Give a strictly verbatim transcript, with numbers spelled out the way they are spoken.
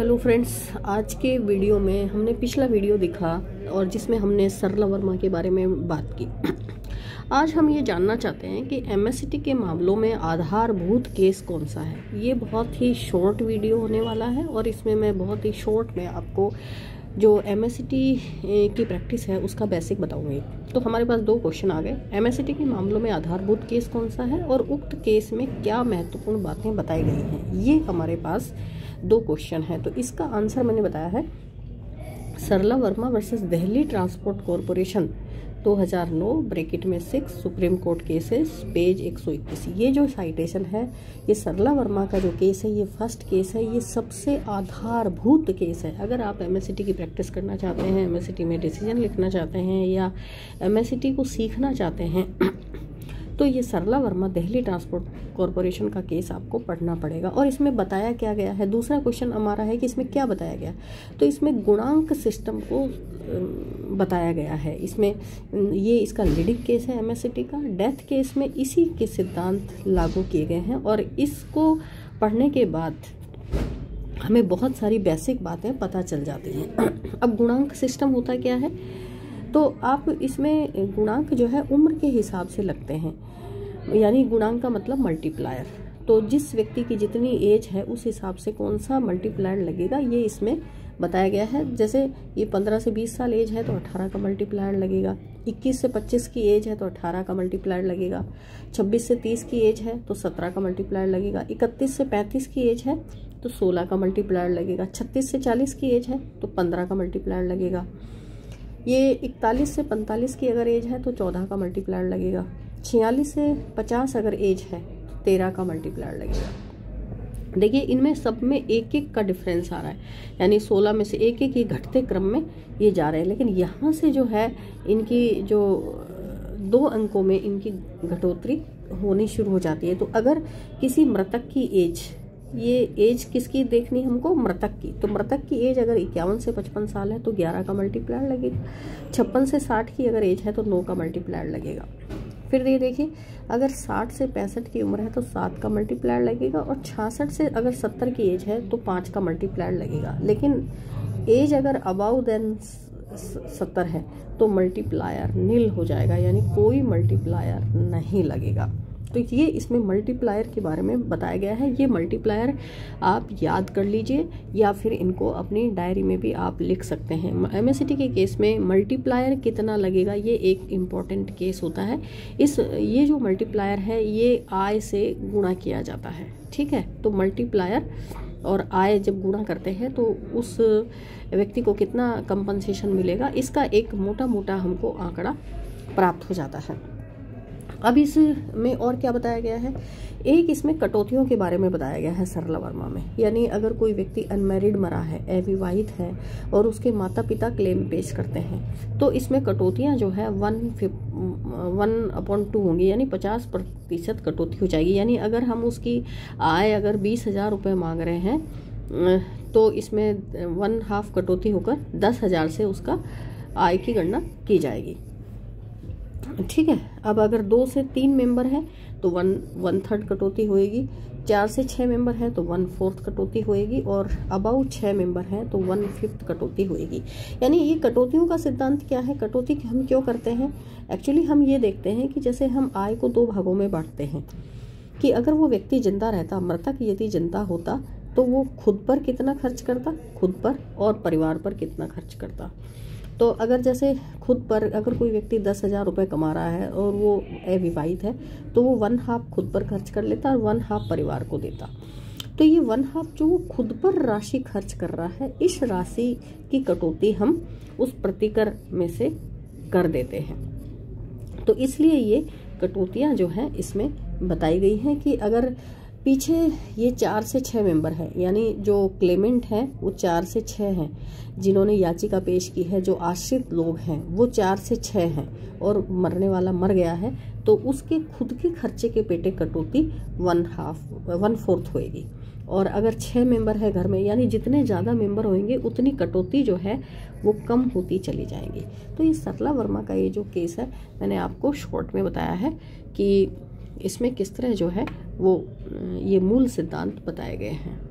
Hello friends, आज के video में हमने पिछला वीडियो देखा और जिसमें हमने सरला वर्मा के बारे में बात की। आज हम ये जानना चाहते हैं कि एमएससीटी के मामलों में आधारभूत केस कौन सा है। ये बहुत ही शॉर्ट वीडियो होने वाला है और इसमें मैं बहुत ही शॉर्ट में आपको जो एमएससीटी की प्रैक्टिस है उसका बेसिक बताऊंगी। तो हमारे पास दो क्वेश्चन आ गए। एमएससीटी के मामलों में आधारभूत केस कौन सा है और उक्त केस में क्या महत्वपूर्ण बातें बताई गई हैं, ये हमारे पास दो क्वेश्चन है। तो इसका आंसर मैंने बताया है Sarla Verma versus Delhi transport corporation दो हज़ार नौ ब्रैकेट में six supreme court cases page एक सौ इक्कीस। ये जो साइटेशन है, ये सरला वर्मा का जो केस है, ये फर्स्ट केस है, ये सबसे आधारभूत केस है। अगर आप एमएससीटी की प्रैक्टिस करना चाहते हैं, एमएससीटी में डिसीजन लिखना चाहते हैं या एमएससीटी को सीखना चाहते हैं तो ये सरला वर्मा दिल्ली ट्रांसपोर्ट कॉरपोरेशन का केस आपको पढ़ना पड़ेगा। और इसमें बताया क्या गया है, दूसरा क्वेश्चन हमारा है कि इसमें क्या बताया गया। तो इसमें गुणांक सिस्टम को बताया गया है। इसमें ये इसका लीडिंग केस है एमएससीटी का। डेथ केस में इसी के सिद्धांत लागू किए गए हैं और इसको पढ़ने के बाद हमें बहुत सारी बेसिक बातें पता चल जाती हैं। अब गुणांक सिस्टम होता क्या है, तो आप इसमें गुणांक जो है उम्र के हिसाब से लगते हैं, यानी गुणांक का मतलब मल्टीप्लायर। तो जिस व्यक्ति की जितनी एज है उस हिसाब से कौन सा मल्टीप्लायर लगेगा, ये इसमें बताया गया है। जैसे ये पंद्रह से बीस साल एज है तो अठारह का मल्टीप्लायर लगेगा, इक्कीस से पच्चीस की एज है तो अठारह का मल्टीप्लायर लगेगा, छब्बीस से तीस की एज है तो सत्रह का मल्टीप्लायर लगेगा, इकतीस से पैंतीस की एज है तो सोलह का मल्टीप्लायर लगेगा, छत्तीस से चालीस की एज है तो पंद्रह का मल्टीप्लायर लगेगा, ये इकतालीस से पैंतालीस की अगर एज है तो चौदह का मल्टीप्लायर लगेगा, छियालीस से पचास अगर एज है तो तेरह का मल्टीप्लायर लगेगा। देखिए इनमें सब में एक एक का डिफरेंस आ रहा है, यानी सोलह में से एक एक ये घटते क्रम में ये जा रहे हैं। लेकिन यहाँ से जो है इनकी जो दो अंकों में इनकी घटोतरी होनी शुरू हो जाती है। तो अगर किसी मृतक की एज, ये एज किसकी देखनी हमको, मृतक की, तो मृतक की एज अगर इक्यावन से पचपन साल है तो ग्यारह का मल्टीप्लायर लगेगा, छप्पन से साठ की अगर एज है तो नौ का मल्टीप्लायर लगेगा। फिर ये देखिए अगर साठ से पैंसठ की उम्र है तो सात का मल्टीप्लायर लगेगा और छियासठ से अगर सत्तर की एज है तो पाँच का मल्टीप्लायर लगेगा। लेकिन एज अगर अबाउ देन सत्तर है तो मल्टीप्लायर नील हो जाएगा, यानी कोई मल्टीप्लायर नहीं लगेगा। तो ये इसमें मल्टीप्लायर के बारे में बताया गया है। ये मल्टीप्लायर आप याद कर लीजिए या फिर इनको अपनी डायरी में भी आप लिख सकते हैं। एमएससीटी के केस में मल्टीप्लायर कितना लगेगा ये एक इम्पॉर्टेंट केस होता है। इस ये जो मल्टीप्लायर है ये आय से गुणा किया जाता है, ठीक है। तो मल्टीप्लायर और आय जब गुणा करते हैं तो उस व्यक्ति को कितना कंपनसेशन मिलेगा, इसका एक मोटा मोटा हमको आंकड़ा प्राप्त हो जाता है। अब इसमें और क्या बताया गया है, एक इसमें कटौतियों के बारे में बताया गया है सरला वर्मा में। यानी अगर कोई व्यक्ति अनमैरिड मरा है, अविवाहित है और उसके माता पिता क्लेम पेश करते हैं तो इसमें कटौतियां जो है वन वन अपॉन टू होंगी, यानी पचास प्रतिशत कटौती हो जाएगी। यानी अगर हम उसकी आय अगर बीस हजार रुपये मांग रहे हैं तो इसमें वन हाफ कटौती होकर दस हजार से उसका आय की गणना की जाएगी, ठीक है। अब अगर दो से तीन मेंबर है तो वन वन थर्ड कटौती होएगी, चार से छः मेंबर है तो वन फोर्थ कटौती होएगी और अबाउ छः मेंबर है तो वन फिफ्थ कटौती होएगी। यानी ये कटौतियों का सिद्धांत क्या है, कटौती हम क्यों करते हैं, एक्चुअली हम ये देखते हैं कि जैसे हम आय को दो भागों में बांटते हैं कि अगर वो व्यक्ति जिंदा रहता, मृतक यदि जिंदा होता तो वो खुद पर कितना खर्च करता, खुद पर, और परिवार पर कितना खर्च करता। तो अगर जैसे खुद पर अगर कोई व्यक्ति दस हजार रुपये कमा रहा है और वो अविवाहित है तो वो वन हाफ खुद पर खर्च कर लेता और वन हाफ परिवार को देता। तो ये वन हाफ जो वो खुद पर राशि खर्च कर रहा है, इस राशि की कटौती हम उस प्रतिकर में से कर देते हैं। तो इसलिए ये कटौतियाँ जो हैं इसमें बताई गई हैं कि अगर पीछे ये चार से छः मेंबर है, यानी जो क्लेमेंट हैं वो चार से छः हैं, जिन्होंने याचिका पेश की है, जो आश्रित लोग हैं वो चार से छः हैं और मरने वाला मर गया है तो उसके खुद के खर्चे के पेटे कटौती वन हाफ वन फोर्थ होएगी। और अगर छः मेंबर है घर में, यानी जितने ज़्यादा मेंबर होंगे उतनी कटौती जो है वो कम होती चली जाएंगी। तो ये सरला वर्मा का ये जो केस है मैंने आपको शॉर्ट में बताया है कि इसमें किस तरह जो है वो ये मूल सिद्धांत बताए गए हैं।